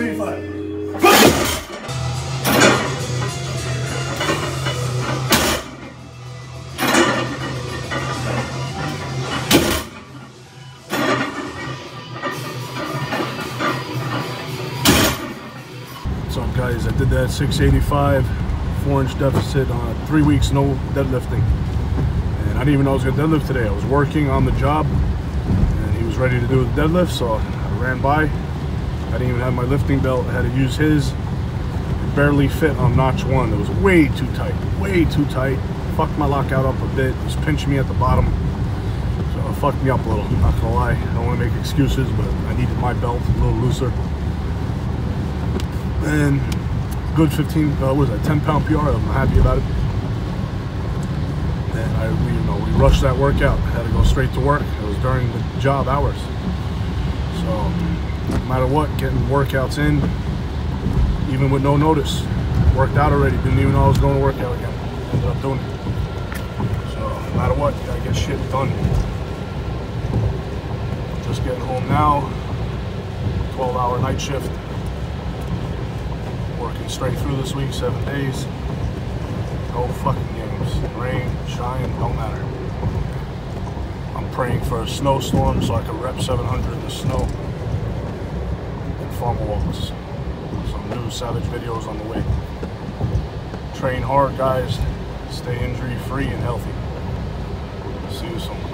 685. What's up, guys? I did that 685, 4-inch deficit on 3 weeks, no deadlifting. And I didn't even know I was going to deadlift today. I was working on the job and he was ready to do the deadlift, so I ran by. I didn't even have my lifting belt. I had to use his. It barely fit on notch 1. It was way too tight, way too tight. Fucked my lockout up a bit. It was pinching me at the bottom. So it fucked me up a little, not gonna lie. I don't want to make excuses, but I needed my belt a little looser. And good 10 pound PR. I'm happy about it. And we rushed that workout. I had to go straight to work. It was during the job hours. So no matter what, getting workouts in, even with no notice. Worked out already. Didn't even know I was going to work out again. Ended up doing it. So no matter what, you gotta get shit done. Just getting home now. 12-hour night shift. Working straight through this week, 7 days. No fucking games. Rain, shine, don't matter. I'm praying for a snowstorm so I can rep 700 in the snow. And farmer walks. Some new savage videos on the way. Train hard, guys. Stay injury free and healthy. See you soon.